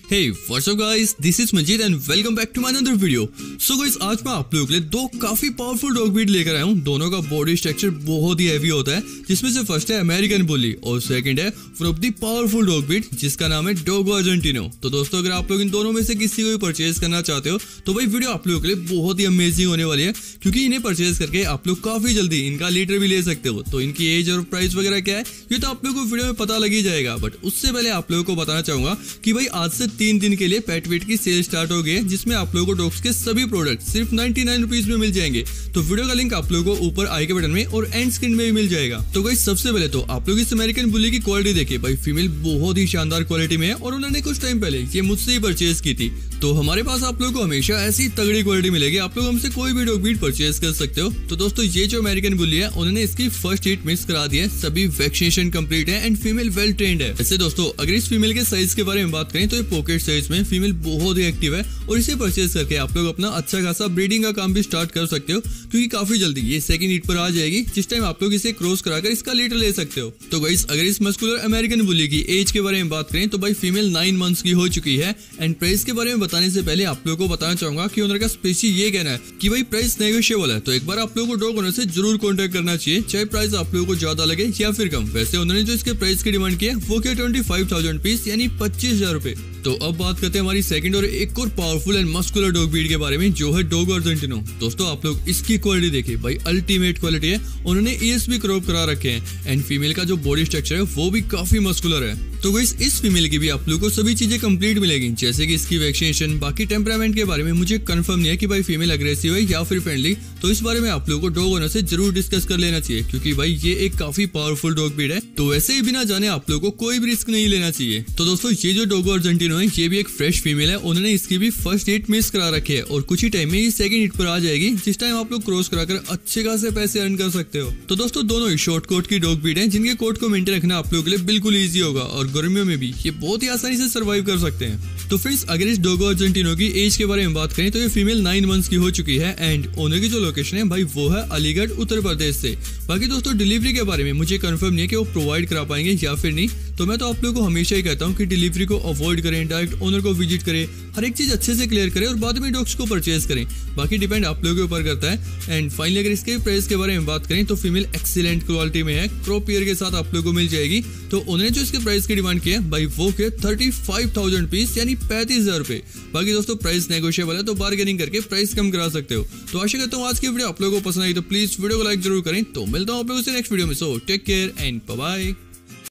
Hey, what's up guys? This is Manjeet and welcome back to my another video. So guys, आज मैं आप लोगों के लिए दो काफी पावरफुल डॉग ब्रीड लेकर आया हूँ। दोनों का बॉडी स्ट्रक्चर बहुत ही हैवी होता है, जिसमें से फर्स्ट है अमेरिकन बुली और सेकंड है one of the powerful dog breed जिसका नाम है डोगो अर्जेंटिनो। तो दोस्तों, अगर आप लोग इन दोनों में से किसी को भी परचेज करना चाहते हो तो भाई वीडियो आप लोगों के लिए बहुत ही अमेजिंग होने वाली है, क्योंकि इन्हें परचेज करके आप लोग काफी जल्दी इनका लीटर भी ले सकते हो। तो इनकी एज और प्राइस वगैरह क्या है ये तो आप लोगों को वीडियो में पता लग ही जाएगा, बट उससे पहले आप लोगों को बताना चाहूंगा कि भाई आज से 3 दिन के लिए पेट वेट की सेल स्टार्ट हो गई है, जिसमें आप लोगों को डॉग्स के सभी प्रोडक्ट सिर्फ 99 रुपीज में मिल जाएंगे। तो वीडियो का लिंक आप लोगों को ऊपर आई के बटन में और एंड स्क्रीन में भी मिल जाएगा। तो गाइस, सबसे पहले तो आप लोग इस अमेरिकन बुली की क्वालिटी देखिए। भाई फीमेल बहुत ही शानदार क्वालिटी में है और उन्होंने कुछ टाइम पहले ये मुझसे ही परचेज की थी। तो हमारे पास आप लोगों को हमेशा ऐसी तगड़ी क्वालिटी मिलेगी, आप लोग हमसे कोई भी डॉग ब्रीड परचेज कर सकते हो। तो दोस्तों, ये जो अमेरिकन बुली है उन्होंने इसकी फर्स्ट हिट मिस करा दी है, सभी वैक्सीनेशन कंप्लीट है एंड फीमेल वेल ट्रेंड है। वैसे दोस्तों, अगर इस फीमेल के साइज के बारे में बात करें तो ये पॉकेट साइज में फीमेल बहुत ही एक्टिव है और इसे परचेज करके आप लोग अपना अच्छा खासा ब्रीडिंग का काम भी स्टार्ट कर सकते हो, क्योंकि काफी जल्दी ये सेकंड हिट पर आ जाएगी, जिस टाइम आप लोग इसे क्रॉस कराकर इसका लीटर ले सकते हो। तो गाइस, अगर इस मस्कुलर अमेरिकन बुली की एज के बारे में बात करें तो भाई फीमेल 9 मंथ्स की हो चुकी है एंड प्राइस के बारे में बताने से पहले आप लोगों को बताना चाहूंगा कि ओनर का स्पेशली ये कहना है कि भाई प्राइस नेगोशिएबल है। तो एक बार आप लोगों को डॉग ओनर से जरूर कॉन्टेक्ट करना चाहिए, चाहे प्राइस आप लोगों को ज्यादा लगे या फिर कम। वैसे उन्होंने जो इसके प्राइस की डिमांड की है वो क्या 25,000 पीस यानी 25,000 रुपए। तो अब बात करते हैं हमारी सेकंड और एक और powerful and muscular dog breed के बारे में, जो है डोगो अर्जेंटिनो। दोस्तों, आप लोग इसकी क्वालिटी देखिए, भाई अल्टीमेट क्वालिटी है। उन्होंने ईयर्स भी क्रॉप करा रखे हैं एंड फीमेल का जो बॉडी स्ट्रक्चर है वो भी काफी मस्कुलर है। तो गाइस, इस फीमेल की भी आप लोगों को सभी चीजें कंप्लीट मिलेगी, जैसे कि इसकी वैक्सीनेशन। बाकी टेम्परामेंट के बारे में मुझे कंफर्म नहीं है कि भाई फीमेल अग्रेसिव है या फिर फ्रेंडली, तो इस बारे में आप लोगों को डॉग ओनर से जरूर डिस्कस कर लेना चाहिए, क्योंकि भाई ये एक काफी पावरफुल डॉग ब्रीड है। तो वैसे ही बिना जाने आप लोगों को कोई भी रिस्क नहीं लेना चाहिए। तो दोस्तों, ये जो डोगो अर्जेंटिनो है ये भी एक फ्रेश फीमेल है। उन्होंने इसकी भी फर्स्ट हिट मिस करा रखी है और कुछ ही टाइम में ये सेकंड हिट पर आ जाएगी, जिस टाइम आप लोग क्रॉस कराकर अच्छे खासे पैसे अर्न कर सकते हो। तो दोस्तों, दोनों ही शॉर्ट कोट की डॉग ब्रीड है, जिनके कोट को मेंटेन रखना आप लोगों के लिए बिल्कुल ईजी होगा और गर्मियों में भी ये बहुत ही आसानी से सर्वाइव कर सकते हैं। तो फ्रेंड्स, अगर इस डोगो अर्जेंटिनो की एज के बारे में बात करें तो ये फीमेल 9 मंथ्स की हो चुकी है एंड ओनर की जो लोकेशन है भाई वो है अलीगढ़, उत्तर प्रदेश से। बाकी दोस्तों, डिलीवरी के बारे में मुझे कंफर्म नहीं है कि वो प्रोवाइड करा पाएंगे या फिर नहीं। तो मैं तो आप लोगों को हमेशा ही कहता हूँ कि डिलीवरी को अवॉइड करें, डायरेक्ट ओनर को विजिट करें, हर एक चीज अच्छे से क्लियर करें और बाद में डॉग्स को परचेज करें। बाकी डिपेंड आप लोगों के ऊपर करता है। एंड फाइनली अगर इसके प्राइस के बारे में बात करें तो फीमेल एक्सीलेंट क्वालिटी में है, क्रॉप ईयर के साथ आप लोगों को मिल जाएगी। तो उन्होंने जो इसके प्राइस की डिमांड की है भाई वो के 35,000 पीस यानी 35,000 रुपए। बाकी दोस्तों, प्राइस नेगोशिएबल है, तो बार्गेनिंग करके प्राइस कम करा सकते हो। तो आशा करता हूँ आज की वीडियो आप लोगों को पसंद आई, तो प्लीज वीडियो को लाइक जरूर करें। तो मिलता हूँ आप लोगों से नेक्स्ट वीडियो में। So take care and bye bye.